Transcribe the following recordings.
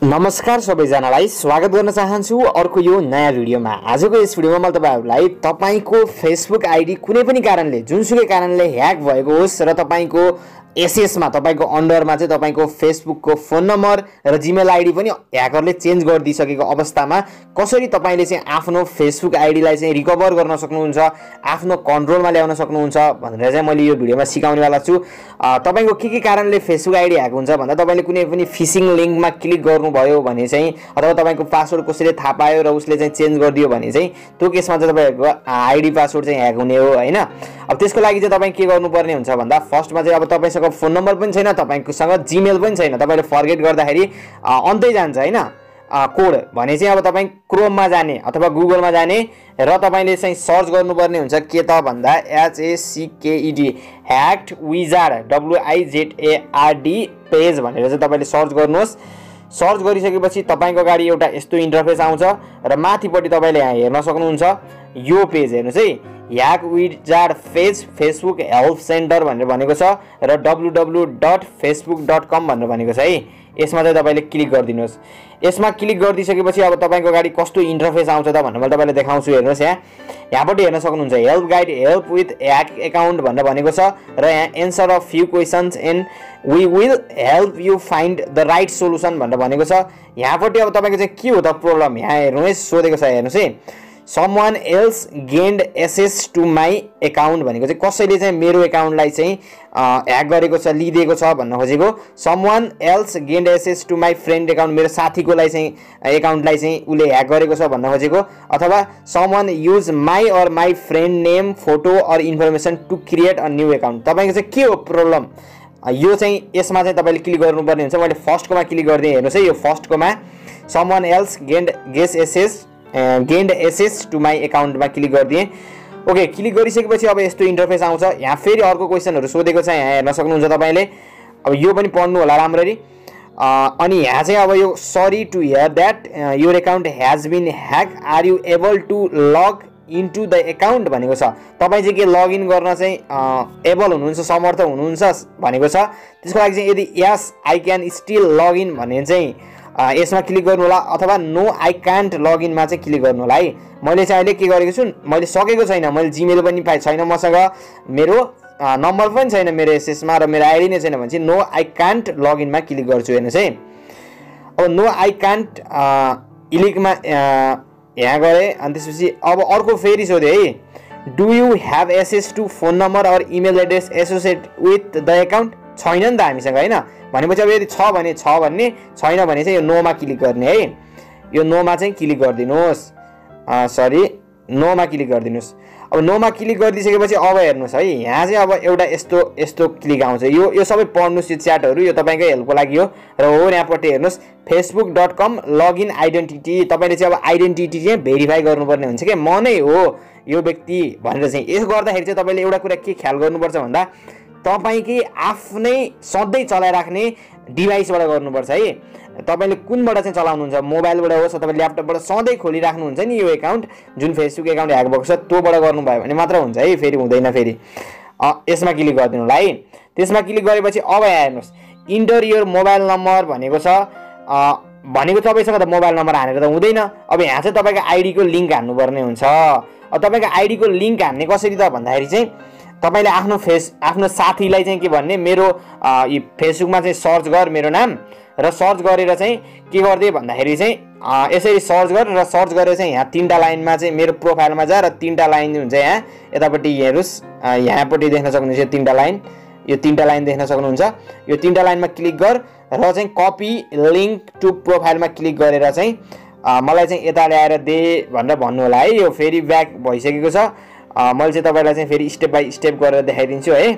नमस्कार सबैजनालाई स्वागत गर्न चाहन्छु अर्को यो नयाँ भिडियोमा। आजको यस भिडियोमा मैले तपाईहरुलाई तपाईको फेसबुक आईडी कुनै पनि कारणले जुनसुकै कारणले ह्याक भएको होस् र तपाईको एसएसमा तपाईको अन्डरमा चाहिँ तपाईको फेसबुकको फोन नम्बर र जीमेल आईडी पनि ह्याकरले चेन्ज गरिदिसकेको अवस्थामा कसरी तपाईले चाहिँ आफ्नो फेसबुक आईडीलाई चाहिँ रिकभर गर्न सक्नुहुन्छ, आफ्नो कन्ट्रोलमा ल्याउन सक्नुहुन्छ भनेर चाहिँ मैले यो भिडियोमा सिकाउनेवाला छु। तपाईको के कारणले फेसबुक आईडी ह्याक हुन्छ भन्दा तपाईले कुनै पनि फिशिङ लिंकमा क्लिक गर्नुभयो भने चाहिँ अथवा तपाईको पासवर्ड कसैले थाहा पायो र उसले चाहिँ चेन्ज गरिदियो भने चाहिँ त्यो केसमा चाहिँ तपाईको आईडी पासवर्ड चाहिँ ह्याक हुने हो हैन। अब त्यसको लागि चाहिँ तपाई के गर्नुपर्ने हुन्छ भन्दा फर्स्टमा चाहिँ अब तपाईसँग फोन नम्बर पनि छैन, तपाईसँग जीमेल पनि छैन, तपाईले फर्गेट गर्दाखेरि अन्तै जान्छ हैन कोड भने चाहिँ अब तपाई क्रोममा जाने अथवा गुगलमा जाने र तपाईले चाहिँ सर्च गर्नुपर्ने हुन्छ के त भन्दा HACKED hacked wizard WIZARD page भनेर चाहिँ तपाईले सर्च गर्नुहोस्। सर्च गरिसकेपछि तपाईको अगाडि एउटा यस्तो इन्टरफेस आउँछ र माथिपट्टि तपाईले यहाँ हेर्न सक्नुहुन्छ यो पेज हेर्नुस् है, hack wizard page Facebook help centre भनेर भनेको छ र www.facebook.com भनेर भनेको छ है। यसमा चाहिँ तपाईले क्लिक गरिदिनुस्। यसमा क्लिक गरिदिसकेपछि अब तपाईको अगाडि कस्तो इन्टरफेस आउँछ त भनेर मैले तपाईलाई देखाउँछु। हेर्नुस् यहाँपट्टि हेर्न सक्नुहुन्छ help guide help with hack account भनेर भनेको छ र यहाँ answer of few questions and we will help you find the right solution भनेर भनेको छ। यहाँपट्टि अब तपाईको चाहिँ के हो त प्रब्लम यहाँ हेर्नुहोस् सोधेको छ। हेर्नुहोस् है, someone else gained access to my account भनेको चाहिँ कसैले चाहिँ मेरो अकाउन्टलाई चाहिँ ह्याक गरेको छ, लिदिएको छ भन्न खोजेको। someone else gained access to my friend account मेरो साथीकोलाई चाहिँ अकाउन्टलाई चाहिँ उले ह्याक गरेको छ भन्न खोजेको। अथवा someone use my or my friend name photo or information to create a new account। तपाईको चाहिँ के हो प्रब्लम यो चाहिँ यसमा चाहिँ तपाईले क्लिक गर्नुपर्ने हुन्छ। मैले फर्स्टकोमा क्लिक गर्दिए। हेर्नुस् है, यो फर्स्टकोमा someone else gained access to my account मा क्लिक गर्दिए। ओके, क्लिक गरिसकेपछि अब यस्तो इन्टरफेस आउँछ। यहाँ फेरि अर्को क्वेशनहरु सोधेको छ, यहाँ हेर्न सक्नुहुन्छ तपाईले। अब यो पनि पढ्नु होला राम्ररी। अनि यहाँ चाहिँ अब यो sorry to hear that your account has been hack are you able to log into the account भनेको छ। तपाई चाहिँ के लगइन गर्न चाहिँ एबल हुनुहुन्छ, समर्थ हुनुहुन्छ भनेको छ। त्यसको लागि चाहिँ यदि yes I can still login भने चाहिँ यसमा क्लिक गर्नु होला अथवा नो आई कान्ट लगइन मा चाहिँ क्लिक गर्नु होला है। मैले चाहिँ अहिले के गरेको छु, मैले सकेको छैन, मैले जीमेल पनि पाइ छैन मसँग, मेरो नम्बर पनि छैन मेरो एसएस मा र मेरो आईडी नै छैन भने चाहिँ नो आई कान्ट लगइन मा क्लिक गर्छु। हेर्नुस् है, अब नो आई कान्ट इलिकमा यहाँ गरे। अनि त्यसपछि अब अर्को फेरि सोधे है, do you have access to phone number or email address associate with the account. छैन नि त हामीसँग हैन भनेपछि अब यदि छ भने छ भन्ने, छैन भने चाहिँ यो नो मा क्लिक गर्ने है। यो नो मा चाहिँ क्लिक गरिदिनुस्, सरी नो मा क्लिक गरिदिनुस्। अब नो मा क्लिक गरिदिसकेपछि अब हेर्नुस् है, यहाँ चाहिँ अब एउटा यस्तो क्लिक आउँछ। यो सबै पढ्नुस्, यो च्याटहरु यो तपाईकै हेल्पको लागि हो। र हो यहाँपट्टि हेर्नुस् facebook.com लगइन आइडेन्टिटी। तपाईले चाहिँ अब आइडेन्टिटी चाहिँ भेरिफाई गर्नुपर्ने हुन्छ के म नै हो यो व्यक्ति भनेर चाहिँ। यसो गर्दाखेरि चाहिँ तपाईले एउटा कुरा के ख्याल गर्नुपर्छ भन्दा तपाईकै आफ्नै सधैँ चलाइराख्ने डिभाइसबाट गर्नुपर्छ है। तपाईले कुनबाट चाहिँ चलाउनुहुन्छ, मोबाइलबाट होस् अथवा ल्यापटपबाट सधैँ खोलिराख्नुहुन्छ नि यो अकाउन्ट, जुन फेसबुक अकाउन्ट ह्याक भएको छ त्योबाट गर्नुभयो भने मात्र हुन्छ है, फेरि हुँदैन। फेरि यसमा क्लिक गरिदिनु होला है। त्यसमा क्लिक गरेपछि अब यहाँ हेर्नुस् इन्टर योर मोबाइल नम्बर भनेको छ। भनेको तपाईसँग त मोबाइल नम्बर हानेर त हुँदैन। अब यहाँ चाहिँ तपाईको आईडी को लिंक हान्नुपर्ने हुन्छ। अब तपाईको आईडी को लिंक हान्ने कसरी त भन्दाखेरि चाहिँ तपाईले आफ्नो साथीलाई चाहिँ के भन्ने, मेरो फेसबुकमा चाहिँ सर्च गर मेरो नाम र सर्च गरेर चाहिँ के गर्दै भन्दाखेरि चाहिँ यसरी सर्च गर र सर्च गरेर चाहिँ यहाँ तीनटा लाइनमा चाहिँ मेरो प्रोफाइलमा जा र तीनटा लाइन हुन्छ यहाँ यतापट्टि हेर्नुस्, यहाँपट्टि देख्न सक्नुहुन्छ यो तीनटा लाइन देख्न सक्नुहुन्छ। यो तीनटा लाइनमा क्लिक गर र चाहिँ कपी लिंक टु प्रोफाइलमा क्लिक गरेर चाहिँ मलाई चाहिँ यता ल्याएर दे भनेर भन्नु होला है। यो फेरि ब्याक भइसकेको छ। मैले चाहिँ तपाईलाई चाहिँ फेरि स्टेप बाइ स्टेप गरेर देखाइदिन्छु है।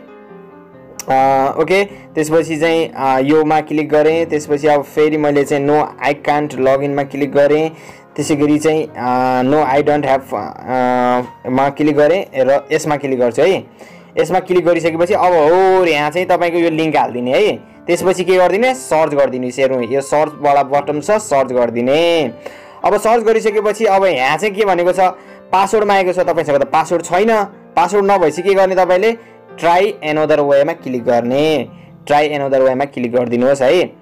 ओके, त्यसपछि चाहिँ योमा क्लिक गरेँ। त्यसपछि अब फेरि मैले चाहिँ नो आई कान्ट लगइन मा क्लिक गरेँ। त्यसैगरी चाहिँ नो आई डोन्ट ह्याभ मा क्लिक गरेँ र यसमा क्लिक गर्छु है। यसमा क्लिक गरिसकेपछि अब हो यहाँ चाहिँ तपाईको यो लिंक हाल्दिने है। त्यसपछि के गर्दिने, सर्च गर्दिने। यो सर्च वाला बटन छ, सर्च गर्दिने। अब सर्च गरिसकेपछि अब यहाँ चाहिँ के भनेको छ, पासवर्ड मागेको छ। तपाईसँग त पासवर्ड छैन, पासवर्ड नभएपछि के गर्ने, तपाईले ट्राई एनदर वेमा क्लिक गर्ने। ट्राई एनदर वेमा क्लिक गरिदिनुहोस् है।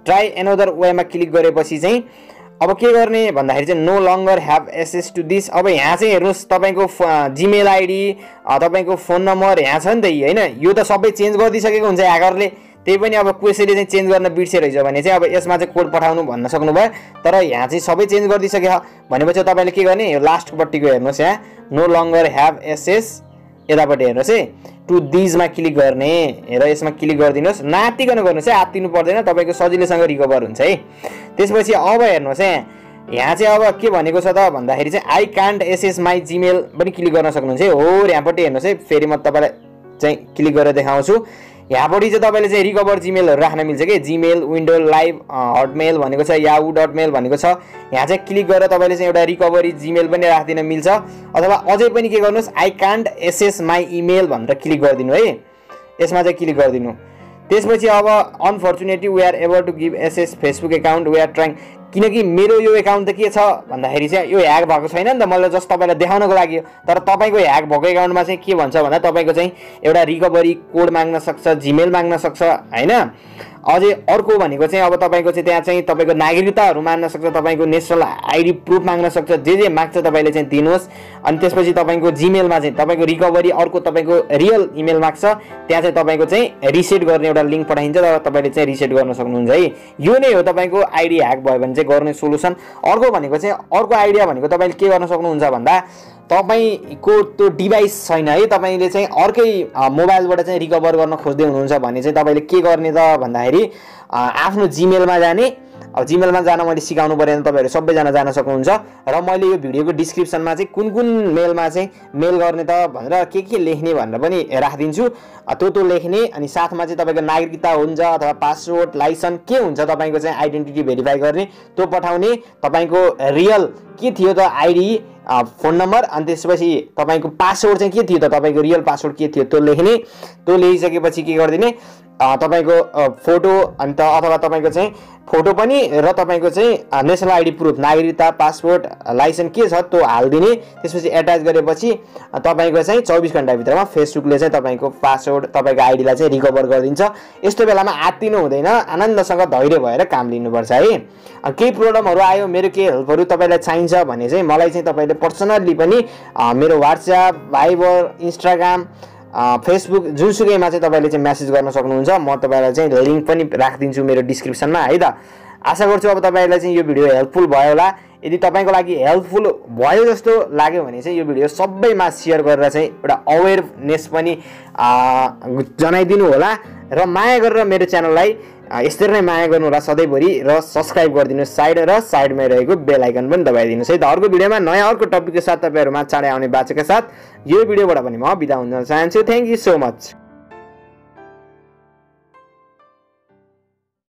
ट्राई एनदर वेमा क्लिक गरेपछि चाहिँ अब के गर्ने भन्दाखेरि चाहिँ no longer have access to this. अब यहाँ चाहिँ हेर्नुहोस् तपाईँको जिमेल आइडी तपाईँको फोन नम्बर यहाँ छ नि त होइन, यो त सबै चेन्ज गरिदिइसकेको हुन्छ ह्याकरले। त्यही पनि अब कसैले चाहिँ चेन्ज गर्न बिर्सेरहेछ भने चाहिँ अब यसमा चाहिँ कोड पठाउनु भन्न सक्नुभयो, तर यहाँ चाहिँ सबै चेन्ज गरिदिइसक्यो भनेपछि तपाईँले के गर्ने, यो लास्टपट्टिको हेर्नुहोस् यहाँ नो लङ्गर ह्याभ एक्सेस, यतापट्टि हेर्नुहोस् है टु दिजमा क्लिक गर्ने र यसमा क्लिक गरिदिनुहोस्। नातिकन गर्नुहोस् है, आत्तिनु पर्दैन, तपाईँको सजिलैसँग रिकभर हुन्छ है। त्यसपछि अब हेर्नुहोस् है यहाँ चाहिँ अब के भनेको छ त भन्दाखेरि चाहिँ I can't access my Gmail पनि क्लिक गर्न सक्नुहुन्छ है। हो यहाँपट्टि हेर्नुहोस् है, फेरि म तपाईँलाई चाहिँ क्लिक गरेर देखाउँछु। यहाँपट्टि चाहिँ तपाईँले चाहिँ रिकभर जिमेलहरू राख्न मिल्छ कि, जिमेल, विन्डो लाइभ, हटमेल भनेको छ, याहू डट मेल भनेको छ। यहाँ चाहिँ क्लिक गरेर तपाईँले चाहिँ एउटा रिकभरी जिमेल पनि राखिदिन मिल्छ, अथवा अझै पनि के गर्नुहोस् I can't access my email भनेर क्लिक गरिदिनु है, यसमा चाहिँ क्लिक गरिदिनु। त्यसपछि अब unfortunately we are able to give access Facebook account we are trying, किनकि मेरो यो एकाउन्ट त के छ भन्दाखेरि चाहिँ यो ह्याक भएको छैन नि त, मैले जस्ट तपाईँलाई देखाउनको लागि हो। तर तपाईँको ह्याक भएको एकाउन्टमा चाहिँ के भन्छ भन्दा तपाईँको चाहिँ एउटा रिकभरी कोड माग्न सक्छ, जिमेल माग्न सक्छ होइन। अझै अर्को भनेको चाहिँ अब तपाईँको चाहिँ त्यहाँ चाहिँ तपाईँको नागरिकताहरू माग्न सक्छ, तपाईँको नेसनल आइडी प्रुफ माग्न सक्छ, जे माग्छ तपाईँले चाहिँ दिनुहोस्। अनि त्यसपछि तपाईँको जिमेलमा चाहिँ तपाईँको रिकभरी अर्को तपाईँको रियल इमेल माग्छ, त्यहाँ चाहिँ तपाईँको चाहिँ रिसेट गर्ने एउटा लिङ्क पठाइन्छ, तर तपाईँले चाहिँ रिसेट गर्न सक्नुहुन्छ है। यो नै हो तपाईँको आइडी ह्याक भयो भने चाहिँ गर्ने सोलुसन। अर्को भनेको चाहिँ अर्को आइडिया भनेको तपाईँले के गर्न सक्नुहुन्छ भन्दा तपाईँको त्यो डिभाइस छैन है, तपाईँले चाहिँ अर्कै मोबाइलबाट चाहिँ रिकभर गर्न खोज्दै हुनुहुन्छ भने चाहिँ तपाईँले के गर्ने त भन्दाखेरि आफ्नो जिमेलमा जाने। अब जिमेलमा जान मैले सिकाउनु परेन, तपाईँहरू सबैजना जान सक्नुहुन्छ। र मैले यो भिडियोको डिस्क्रिप्सनमा चाहिँ कुन कुन मेलमा चाहिँ मेल गर्ने त भनेर के लेख्ने भनेर पनि राखिदिन्छु, त्यो लेख्ने। अनि साथमा चाहिँ तपाईँको नागरिकता हुन्छ अथवा पासवर्ड, लाइसेन्स के हुन्छ तपाईँको चाहिँ आइडेन्टिटी भेरिफाई गर्ने त्यो पठाउने, तपाईँको रियल के थियो त आइडी फोन नम्बर, अनि त्यसपछि तपाईँको पासवर्ड चाहिँ के थियो त तपाईँको रियल पासवर्ड के थियो त्यो लेख्ने। त्यो लेखिसकेपछि के गरिदिने तपाईँको फोटो अनि त अथवा तपाईँको चाहिँ फोटो पनि र तपाईँको चाहिँ नेसनल आइडी प्रुफ, नागरिकता, पासपोर्ट, लाइसेन्स के छ त्यो हालिदिने। त्यसपछि एट्याच गरेपछि तपाईँको चाहिँ 24 घन्टाभित्रमा फेसबुकले चाहिँ तपाईँको पासवर्ड, तपाईँको आइडीलाई चाहिँ रिकभर गरिदिन्छ। यस्तो बेलामा आत्तिनु हुँदैन, आनन्दसँग धैर्य भएर काम लिनुपर्छ है। केही प्रब्लमहरू आयो, मेरो केही हेल्पहरू तपाईँलाई चाहिन्छ भने चाहिँ मलाई चाहिँ तपाईँले पर्सनल्ली पनि मेरो वाट्सएप, भाइबर, इन्स्टाग्राम, फेसबुक जुनसुकैमा चाहिँ तपाईँले चाहिँ म्यासेज गर्न सक्नुहुन्छ। म तपाईँलाई चाहिँ लिङ्क पनि राखिदिन्छु मेरो डिस्क्रिप्सनमा है त। आशा गर्छु अब तपाईँलाई चाहिँ यो भिडियो हेल्पफुल भयो होला। यदि तपाईँको लागि हेल्पफुल भयो जस्तो लाग्यो भने चाहिँ यो भिडियो सबैमा सेयर गरेर चाहिँ एउटा अवेरनेस पनि जनाइदिनु होला। र माया गरेर मेरो च्यानललाई यसरी नै माया गर्नु होला सधैँभरि, र सब्सक्राइब गरिदिनुहोस् र साइडमा रहेको बेल आइकन पनि दबाइदिनुहोस् है त। अर्को भिडियोमा नयाँ अर्को टपिकको साथ तपाईँहरूमा चाँडै आउने बाचाका साथ यो भिडियोबाट पनि म बिदा हुन चाहन्छु। Thank you so much.